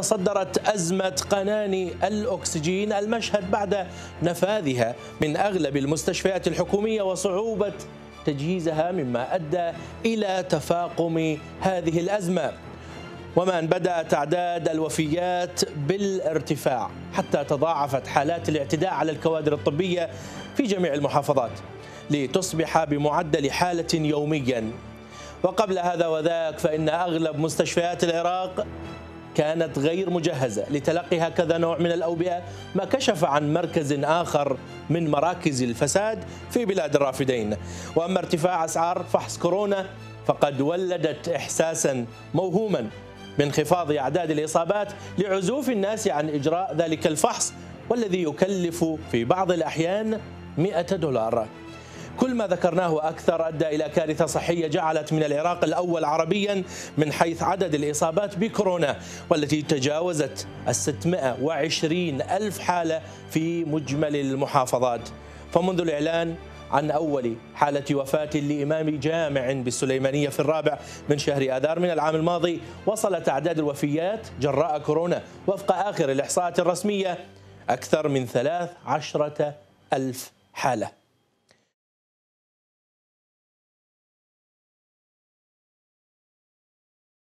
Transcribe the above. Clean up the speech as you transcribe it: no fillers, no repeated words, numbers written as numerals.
تصدرت أزمة قناني الأكسجين المشهد بعد نفاذها من أغلب المستشفيات الحكومية وصعوبة تجهيزها، مما أدى إلى تفاقم هذه الأزمة، وما أن بدأت أعداد الوفيات بالارتفاع حتى تضاعفت حالات الاعتداء على الكوادر الطبية في جميع المحافظات لتصبح بمعدل حالة يوميا. وقبل هذا وذاك فإن أغلب مستشفيات العراق كانت غير مجهزة لتلقي هكذا نوع من الأوبئة، ما كشف عن مركز آخر من مراكز الفساد في بلاد الرافدين. وأما ارتفاع أسعار فحص كورونا فقد ولدت إحساسا موهوما بانخفاض أعداد الإصابات لعزوف الناس عن إجراء ذلك الفحص، والذي يكلف في بعض الأحيان $100. كل ما ذكرناه أكثر أدى إلى كارثة صحية جعلت من العراق الأول عربيا من حيث عدد الإصابات بكورونا، والتي تجاوزت 620 ألف حالة في مجمل المحافظات. فمنذ الإعلان عن أول حالة وفاة لإمام جامع بالسليمانية في 4 من شهر آذار من العام الماضي، وصلت أعداد الوفيات جراء كورونا وفق آخر الإحصاءات الرسمية أكثر من 13 ألف حالة.